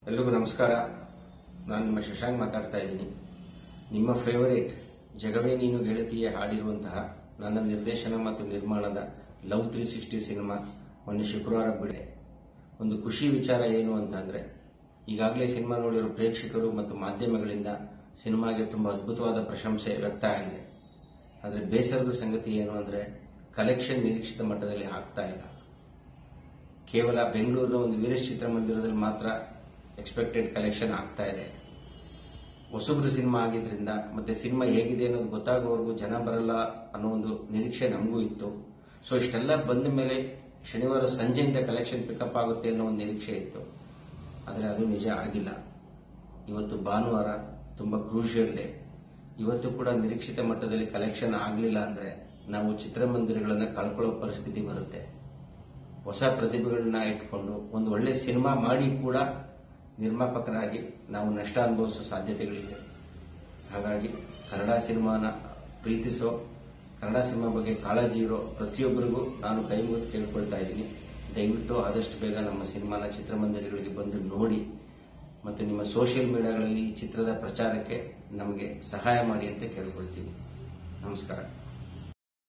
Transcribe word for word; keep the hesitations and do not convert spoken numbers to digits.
ಎಲ್ರಿಗೂ ನಮಸ್ಕಾರ. ನಾನು ನಿಮ್ಮ ಶಶಾಂಕ್ ಮಾತಾಡ್ತಾ ಇದ್ದೀನಿ. ನಿಮ್ಮ ಫೇವರೇಟ್ ಜಗವೇ ನೀನು ಗೆಳತಿಯೇ ಹಾಡಿರುವಂತಹ ನನ್ನ ನಿರ್ದೇಶನ ಮತ್ತು ನಿರ್ಮಾಣದ ಲವ್ ತ್ರೀ ಸಿಕ್ಸ್ಟಿ ಸಿನಿಮಾ ಮೊನ್ನೆ ಶುಕ್ರವಾರ ಬಿಡೆ. ಒಂದು ಖುಷಿ ವಿಚಾರ ಏನು ಅಂತಂದ್ರೆ, ಈಗಾಗಲೇ ಸಿನಿಮಾ ನೋಡಿರೋ ಪ್ರೇಕ್ಷಕರು ಮತ್ತು ಮಾಧ್ಯಮಗಳಿಂದ ಸಿನಿಮಾಗೆ ತುಂಬಾ ಅದ್ಭುತವಾದ ಪ್ರಶಂಸೆ ವ್ಯಕ್ತ ಆಗಿದೆ. ಆದರೆ ಬೇಸರದ ಸಂಗತಿ ಏನು ಅಂದ್ರೆ, ಕಲೆಕ್ಷನ್ ನಿರೀಕ್ಷಿತ ಮಟ್ಟದಲ್ಲಿ ಆಗ್ತಾ ಇಲ್ಲ. ಕೇವಲ ಬೆಂಗಳೂರಿನ ಒಂದು ವೀರೇಶ್ ಚಿತ್ರಮಂದಿರದಲ್ಲಿ ಮಾತ್ರ ಎಕ್ಸ್ಪೆಕ್ಟೆಡ್ ಕಲೆಕ್ಷನ್ ಆಗ್ತಾ ಇದೆ. ಹೊಸಬ್ರು ಸಿನಿಮಾ ಆಗಿದ್ರಿಂದ ಮತ್ತೆ ಸಿನಿಮಾ ಹೇಗಿದೆ ಅನ್ನೋದು ಗೊತ್ತಾಗೋವರೆಗೂ ಜನ ಬರಲ್ಲ ಅನ್ನೋ ಒಂದು ನಿರೀಕ್ಷೆ ನಮಗೂ ಇತ್ತು. ಸೊ ಇಷ್ಟೆಲ್ಲ ಬಂದ ಮೇಲೆ ಶನಿವಾರ ಸಂಜೆಯಿಂದ ಕಲೆಕ್ಷನ್ ಪಿಕಪ್ ಆಗುತ್ತೆ ಅನ್ನೋ ಒಂದು ನಿರೀಕ್ಷೆ ಇತ್ತು. ಆದರೆ ಅದು ನಿಜ ಆಗಿಲ್ಲ. ಇವತ್ತು ಭಾನುವಾರ ತುಂಬಾ ಕ್ರೂಷಿಯಲ್ ಡೇ. ಇವತ್ತು ಕೂಡ ನಿರೀಕ್ಷಿತ ಮಟ್ಟದಲ್ಲಿ ಕಲೆಕ್ಷನ್ ಆಗಲಿಲ್ಲ ಅಂದ್ರೆ ನಾವು ಚಿತ್ರಮಂದಿರಗಳನ್ನ ಕಳ್ಕೊಳ್ಳೋ ಪರಿಸ್ಥಿತಿ ಬರುತ್ತೆ. ಹೊಸ ಪ್ರತಿಭೆಗಳನ್ನ ಇಟ್ಕೊಂಡು ಒಂದು ಒಳ್ಳೆ ಸಿನಿಮಾ ಮಾಡಿ ಕೂಡ ನಿರ್ಮಾಪಕರಾಗಿ ನಾವು ನಷ್ಟ ಅನುಭವಿಸೋ ಸಾಧ್ಯತೆಗಳಿದೆ. ಹಾಗಾಗಿ ಕನ್ನಡ ಸಿನಿಮಾನ ಪ್ರೀತಿಸೋ, ಕನ್ನಡ ಸಿನಿಮಾ ಬಗ್ಗೆ ಕಾಳಜಿ ಇರೋ ಪ್ರತಿಯೊಬ್ಬರಿಗೂ ನಾನು ಕೈ ಮುಗಿದು ಕೇಳ್ಕೊಳ್ತಾ ಇದ್ದೀನಿ. ದಯವಿಟ್ಟು ಆದಷ್ಟು ಬೇಗ ನಮ್ಮ ಸಿನಿಮಾನ ಚಿತ್ರಮಂದಿರಗಳಿಗೆ ಬಂದು ನೋಡಿ ಮತ್ತು ನಿಮ್ಮ ಸೋಷಿಯಲ್ ಮೀಡಿಯಾಗಳಲ್ಲಿ ಈ ಚಿತ್ರದ ಪ್ರಚಾರಕ್ಕೆ ನಮಗೆ ಸಹಾಯ ಮಾಡಿ ಅಂತ ಕೇಳ್ಕೊಳ್ತೀನಿ. ನಮಸ್ಕಾರ.